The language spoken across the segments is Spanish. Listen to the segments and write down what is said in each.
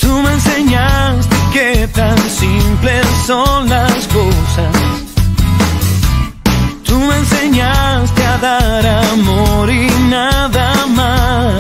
Tú me enseñaste que tan simples son las cosas. Tú me enseñaste a dar amor y nada más.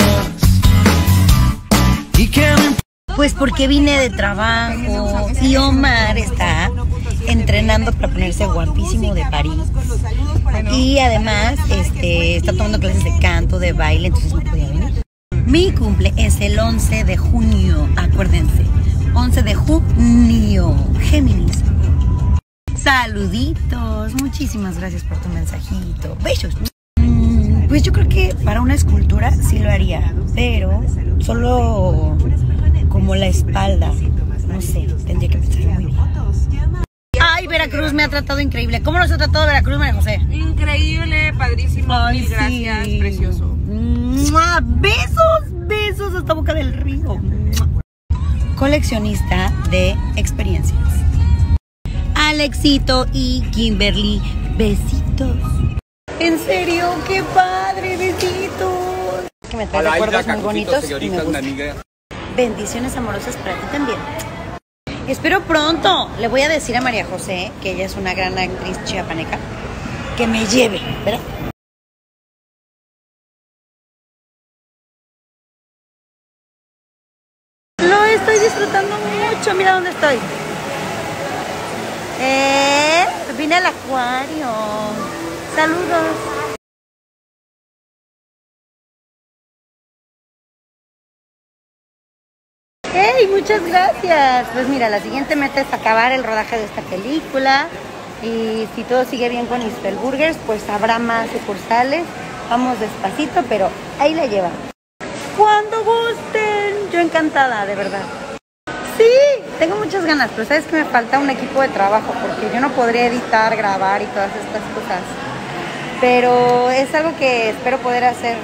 Y que pues porque vine de trabajo y Omar está entrenando para ponerse guapísimo de París. Y además está tomando clases de canto, de baile, entonces no podía venir. Mi cumple es el 11 de junio, acuérdense. 11 de junio, Géminis. Saluditos, muchísimas gracias por tu mensajito. Besos. Pues yo creo que para una escultura sí lo haría, pero solo como la espalda. No sé, tendría que pensar muy bien. Ay, Veracruz me ha tratado increíble. ¿Cómo nos ha tratado Veracruz, María José? Increíble, padrísimo. Ay, mil gracias, sí. precioso. ¡Mua! Besos, besos hasta Boca del Río. ¡Mua! Coleccionista de experiencias. Alexito y Kimberly, besitos. En serio, qué padre, besitos. Que me trae recuerdos muy bonitos y me gusta. Bendiciones amorosas para ti también. Espero pronto. Le voy a decir a María José, que ella es una gran actriz chiapaneca, que me lleve, ¿verdad? Lo estoy disfrutando mucho. Mira dónde estoy. Vine al acuario. Saludos. ¡Hey! Muchas gracias. Pues mira, la siguiente meta es acabar el rodaje de esta película. Y si todo sigue bien con Isfel Burgers, pues habrá más sucursales. Vamos despacito, pero ahí la llevamos. Cuando gusten. Yo encantada, de verdad. Sí, tengo muchas ganas, pero sabes que me falta un equipo de trabajo porque yo no podría editar, grabar y todas estas cosas. Pero es algo que espero poder hacer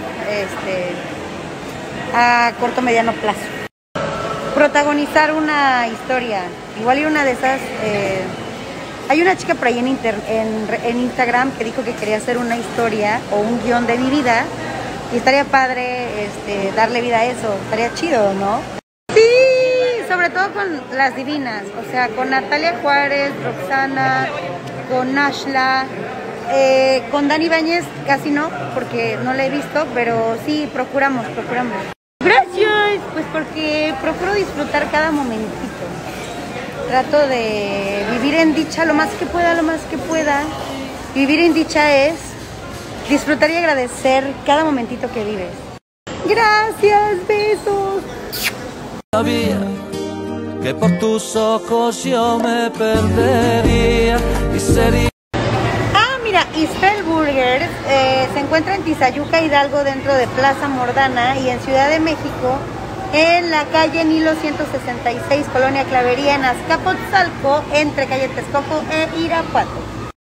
a corto mediano plazo. Protagonizar una historia, igual y una de esas. Hay una chica por ahí en Instagram que dijo que quería hacer una historia o un guión de mi vida y estaría padre darle vida a eso, estaría chido, ¿no? Sí, sobre todo con las divinas, o sea, con Natalia Juárez, Roxana, con Ashla, con Dani Ibáñez casi no, porque no la he visto, pero sí, procuramos. Gracias, pues porque procuro disfrutar cada momentito. Trato de vivir en dicha lo más que pueda. Vivir en dicha es disfrutar y agradecer cada momentito que vives. Gracias, besos. sabía que por tus ojos yo me perdería y sería. Mira, Isfel Burgers se encuentra en Tizayuca, Hidalgo, dentro de Plaza Mordana, y en Ciudad de México, en la calle Nilo 166, Colonia Clavería, en Azcapotzalco, entre calle Texcoco e Irapuato.